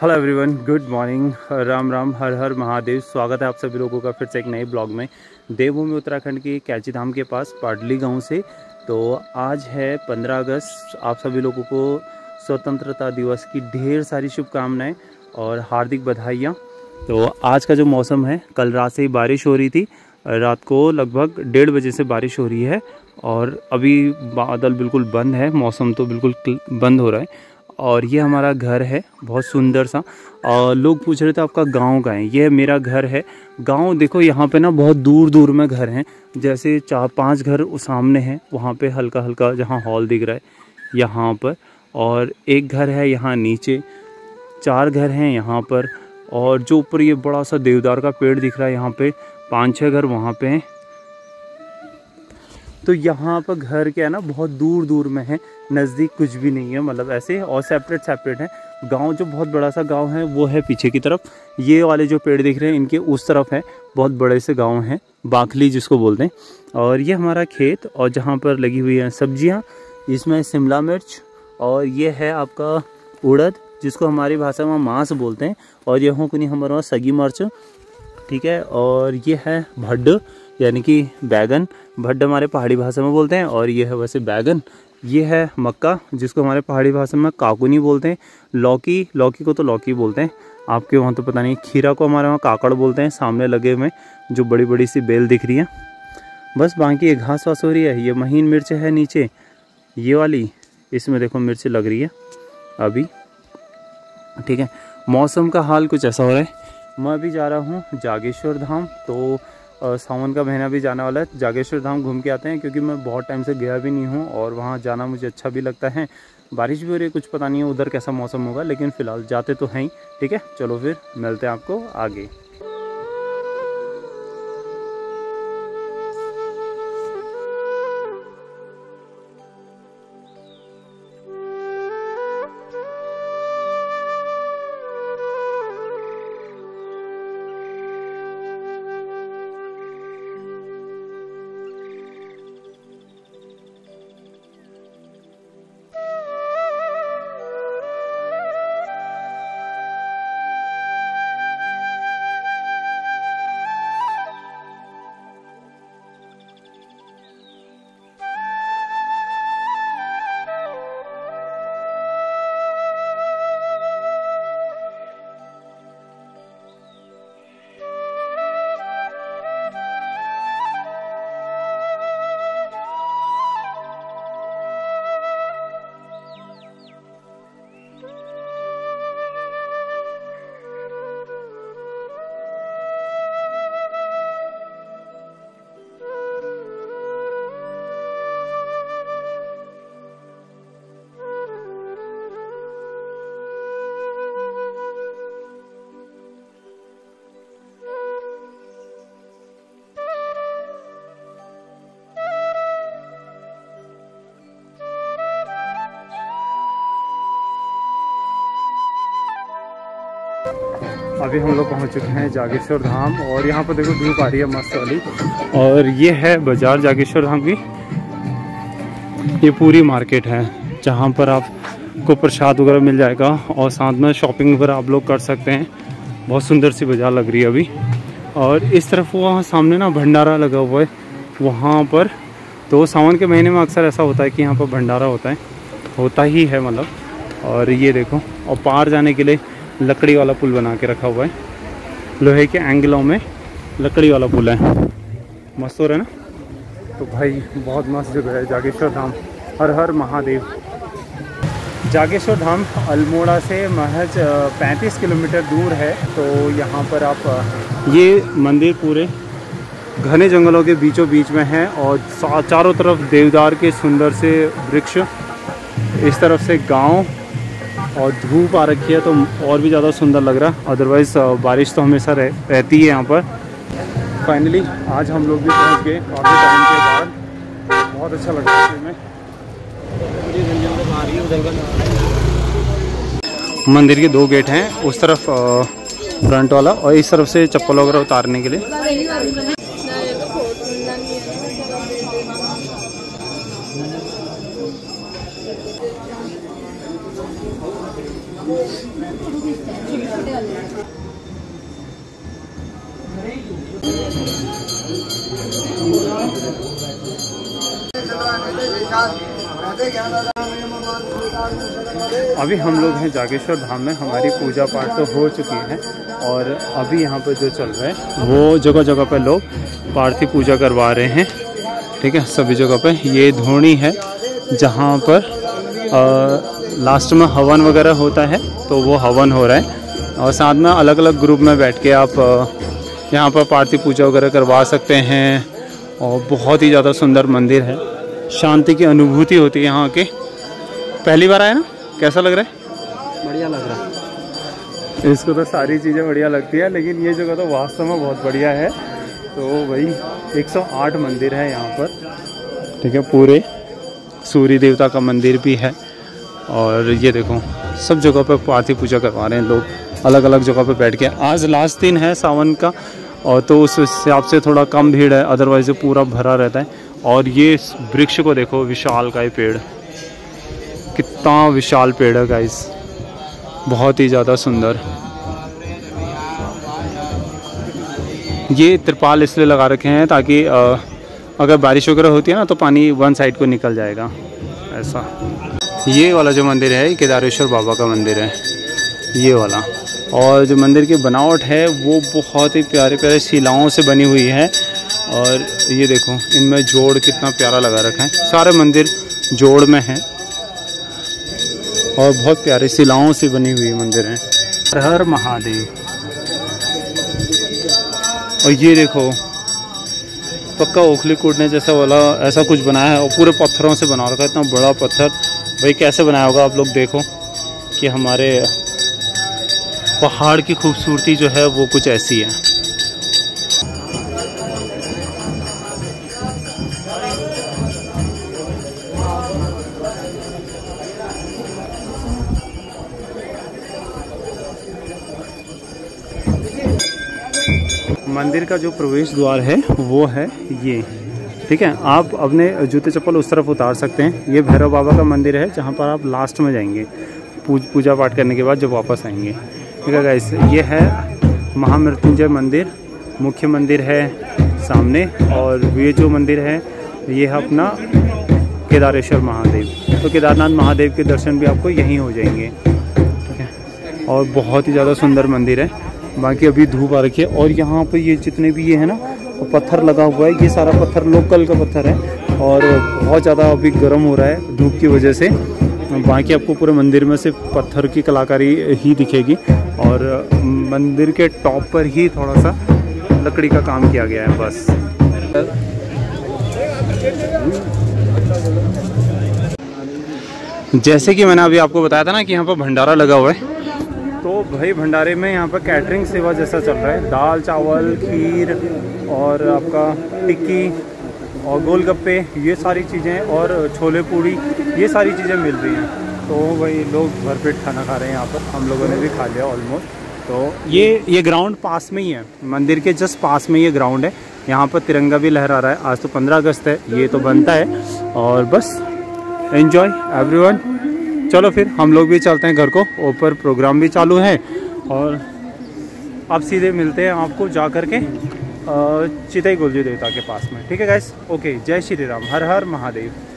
Hello everyone, good morning, Ram Ram, हर हर महादेव। स्वागत है आप सभी लोगों का फिर से एक नए ब्लॉग में। देवभूमि उत्तराखंड के कैची धाम के पास पाडली गांव से। तो आज है 15 अगस्त। आप सभी लोगों को स्वतंत्रता दिवस की ढेर सारी शुभकामनाएं और हार्दिक बधाइयाँ। तो आज का जो मौसम है, कल रात से ही बारिश हो रही थी। रात को लगभग 1:30 बजे से बारिश हो रही है और अभी बादल बिल्कुल बंद है, मौसम तो बिल्कुल बंद हो रहा है। और ये हमारा घर है, बहुत सुंदर सा। और लोग पूछ रहे थे आपका गांव कहाँ है। ये मेरा घर है। गांव देखो, यहाँ पे ना बहुत दूर दूर में घर हैं। जैसे 4-5 घर सामने हैं, वहाँ पे हल्का हल्का जहाँ हॉल दिख रहा है यहाँ पर। और एक घर है यहाँ नीचे, 4 घर हैं यहाँ पर। और जो ऊपर ये बड़ा सा देवदार का पेड़ दिख रहा है, यहाँ पे 5-6 घर वहाँ पे हैं। तो यहाँ पर घर क्या है ना, बहुत दूर दूर में है, नज़दीक कुछ भी नहीं है, मतलब ऐसे। और सेपरेट है। गांव जो बहुत बड़ा सा गांव है वो है पीछे की तरफ। ये वाले जो पेड़ दिख रहे हैं इनके उस तरफ है, बहुत बड़े से गांव हैं, बाखली जिसको बोलते हैं। और ये हमारा खेत, और जहाँ पर लगी हुई है सब्जियाँ, इसमें शिमला मिर्च, और ये है आपका उड़द, जिसको हमारी भाषा में मांस बोलते हैं। और ये हो कुनी हमारे वहाँ सगी मिर्च, ठीक है। और ये है भड्ड, यानी कि बैगन। भड्ड हमारे पहाड़ी भाषा में बोलते हैं। और ये है वैसे बैगन। ये है मक्का, जिसको हमारे पहाड़ी भाषा में काकुनी बोलते हैं। लौकी को तो लौकी बोलते हैं, आपके वहाँ तो पता नहीं। खीरा को हमारे वहाँ काकड़ बोलते हैं। सामने लगे हुए जो बड़ी बड़ी सी बेल दिख रही है, बस बाकी ये घास वास हो रही है। ये महीन मिर्च है नीचे, ये वाली, इसमें देखो मिर्च लग रही है अभी, ठीक है। मौसम का हाल कुछ ऐसा हो रहा है। मैं अभी जा रहा हूँ जागेश्वर धाम। तो सावन का महीना भी जाने वाला है। जागेश्वर धाम घूम के आते हैं, क्योंकि मैं बहुत टाइम से गया भी नहीं हूँ और वहाँ जाना मुझे अच्छा भी लगता है। बारिश भी हो रही है, कुछ पता नहीं है उधर कैसा मौसम होगा, लेकिन फ़िलहाल जाते तो हैं ही, ठीक है। चलो फिर मिलते हैं आपको आगे। अभी हम लोग पहुंच चुके हैं जागेश्वर धाम। और यहाँ पर देखो धूप आ रही है मस्त वाली। और ये है बाजार जागेश्वर धाम की। ये पूरी मार्केट है जहाँ पर आपको प्रसाद वगैरह मिल जाएगा, और साथ में शॉपिंग वगैरह आप लोग कर सकते हैं। बहुत सुंदर सी बाजार लग रही है अभी। और इस तरफ वहाँ सामने ना भंडारा लगा हुआ है वहाँ पर। तो सावन के महीने में अक्सर ऐसा होता है कि यहाँ पर भंडारा होता ही है मतलब। और ये देखो, और पार जाने के लिए लकड़ी वाला पुल बना के रखा हुआ है, लोहे के एंगलों में लकड़ी वाला पुल है। मस्त हो रहा है ना। तो भाई बहुत मस्त जगह है जागेश्वर धाम। हर हर महादेव। जागेश्वर धाम अल्मोड़ा से महज 35 किलोमीटर दूर है। तो यहाँ पर आप, ये मंदिर पूरे घने जंगलों के बीचों बीच में है, और चारों तरफ देवदार के सुंदर से वृक्ष, इस तरफ से गांव, और धूप आ रखी है तो और भी ज़्यादा सुंदर लग रहा है। अदरवाइज़ बारिश तो हमेशा रहती है यहाँ पर। फाइनली आज हम लोग भी पहुँच गए काफ़ी टाइम के बाद। बहुत अच्छा लग रहा है। मंदिर के 2 गेट हैं, उस तरफ फ्रंट वाला, और इस तरफ से चप्पल वगैरह उतारने के लिए। अभी हम लोग हैं जागेश्वर धाम में। हमारी पूजा पाठ तो हो चुकी है और अभी यहाँ पर जो चल रहा है वो जगह जगह पर लोग पार्थिव पूजा करवा रहे हैं। ठीक है, सभी जगह पे। ये धोनी है जहाँ पर लास्ट में हवन वगैरह होता है, तो वो हवन हो रहा है और साथ में अलग अलग ग्रुप में बैठ के आप यहाँ पर पार्थिव पूजा वगैरह करवा सकते हैं। और बहुत ही ज़्यादा सुंदर मंदिर है, शांति की अनुभूति होती है यहाँ के। पहली बार आए ना, कैसा लग रहा है? बढ़िया लग रहा है। इसको तो सारी चीज़ें बढ़िया लगती है, लेकिन ये जगह तो वास्तव में बहुत बढ़िया है। तो वही 108 मंदिर है यहाँ पर। ठीक है, पूरे सूर्य देवता का मंदिर भी है। और ये देखो सब जगह पर पार्थिव पूजा करवा रहे हैं लोग, अलग अलग जगह पर बैठ के। आज लास्ट दिन है सावन का, और तो उस हिसाब से थोड़ा कम भीड़ है, अदरवाइज पूरा भरा रहता है। और ये वृक्ष को देखो, विशाल का ये पेड़, कितना विशाल पेड़ है गाइस, बहुत ही ज़्यादा सुंदर। ये त्रिपाल इसलिए लगा रखे हैं ताकि अगर बारिश वगैरह होती है ना तो पानी वन साइड को निकल जाएगा, ऐसा। ये वाला जो मंदिर है केदारेश्वर बाबा का मंदिर है, ये वाला। और जो मंदिर की बनावट है वो बहुत ही प्यारे प्यारे शिलाओं से बनी हुई है। और ये देखो इनमें जोड़ कितना प्यारा लगा रखा है। सारे मंदिर जोड़ में हैं और बहुत प्यारे शिलाओं से बनी हुई मंदिर हैं। हर हर महादेव। और ये देखो पक्का ओखली कूटने जैसा वाला ऐसा कुछ बनाया है, और पूरे पत्थरों से बना रखा है। इतना बड़ा पत्थर भाई कैसे बनाया होगा आप लोग देखो, कि हमारे पहाड़ की खूबसूरती जो है वो कुछ ऐसी है। मंदिर का जो प्रवेश द्वार है वो है ये। ठीक है, आप अपने जूते चप्पल उस तरफ उतार सकते हैं। ये भैरव बाबा का मंदिर है जहाँ पर आप लास्ट में जाएंगे पूजा पाठ करने के बाद जब वापस आएंगे। ठीक है गाइस, ये है महामृत्युंजय मंदिर, मुख्य मंदिर है सामने। और ये जो मंदिर है ये है अपना केदारेश्वर महादेव। तो केदारनाथ महादेव के दर्शन भी आपको यहीं हो जाएंगे। ठीक है, और बहुत ही ज़्यादा सुंदर मंदिर है। बाकी अभी धूप आ रखी है, और यहाँ पर ये जितने भी ये है ना पत्थर लगा हुआ है, ये सारा पत्थर लोकल का पत्थर है। और बहुत ज़्यादा अभी गर्म हो रहा है धूप की वजह से। बाकी आपको पूरे मंदिर में सिर्फ पत्थर की कलाकारी ही दिखेगी, और मंदिर के टॉप पर ही थोड़ा सा लकड़ी का काम किया गया है बस। जैसे कि मैंने अभी आपको बताया था ना कि यहाँ पर भंडारा लगा हुआ है, तो भाई भंडारे में यहाँ पर कैटरिंग सेवा जैसा चल रहा है। दाल चावल खीर और आपका टिक्की और गोलगप्पे, ये सारी चीज़ें, और छोले पूड़ी, ये सारी चीज़ें मिल रही हैं। तो भाई लोग भरपेट खाना खा रहे हैं यहाँ पर। हम लोगों ने भी खा लिया ऑलमोस्ट। तो ये ग्राउंड पास में ही है, मंदिर के जस्ट पास में ये ग्राउंड है। यहाँ पर तिरंगा भी लहरा रहा है। आज तो 15 अगस्त है, ये तो बनता है। और बस एंजॉय एवरीवन। चलो फिर हम लोग भी चलते हैं घर को, ऊपर प्रोग्राम भी चालू है। और अब सीधे मिलते हैं आपको जा कर के चितई गुलजी देवता के पास में। ठीक है गाइस, ओके, जय श्री राम, हर हर महादेव।